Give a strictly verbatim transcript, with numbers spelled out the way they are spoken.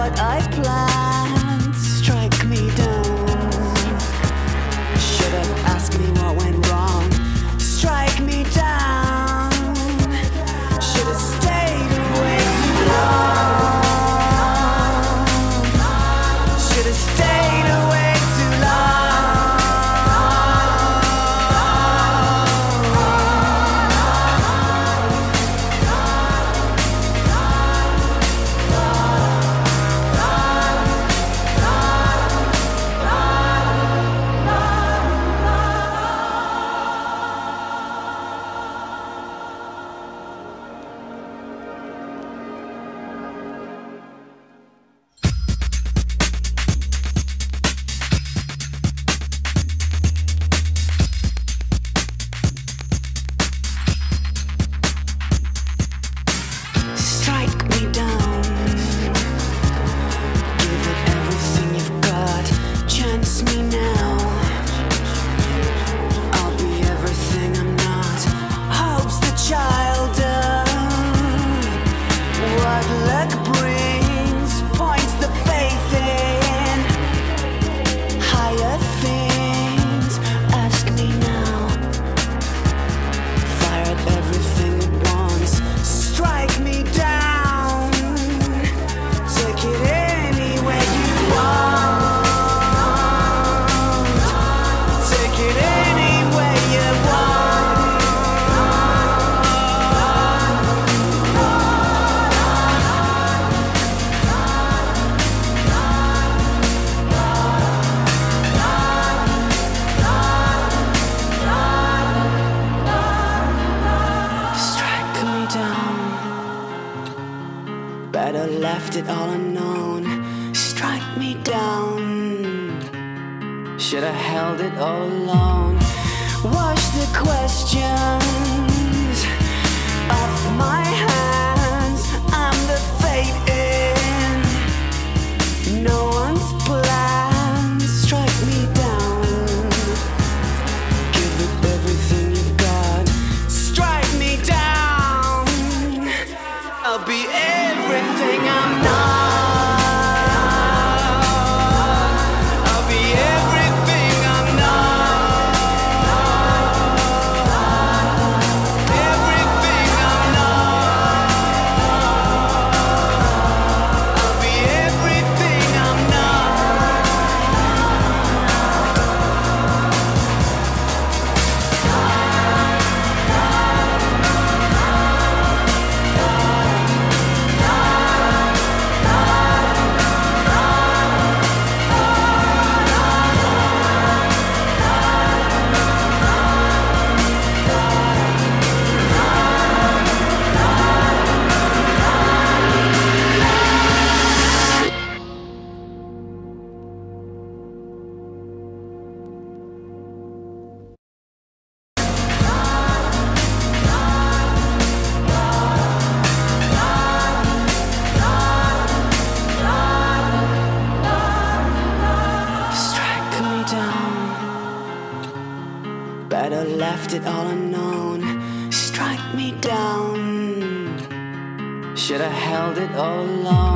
what I planned. Strike me down. Should have asked me what went wrong. Strike me down. Should have stayed away too long. Should have stayed away too long. Better left it all unknown. Strike me down. Should have held it all alone. Wash the questions off my hands. I'm the fate in no one's plan. Strike me down. Give it everything you've got. Strike me down. I'll be everything I'm not. I'll be everything I'm not. Everything I'm not. I'll be everything I'm Better left it all unknown. Strike me down. Should have held it all alone.